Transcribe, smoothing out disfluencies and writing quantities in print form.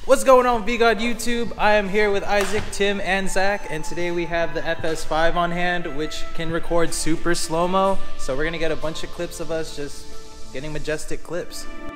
What's going on, Vgod YouTube? I am here with Isaac, Tim, and Zach, and today we have the FS5 on hand, which can record super slow-mo. So we're gonna get a bunch of clips of us just getting majestic clips.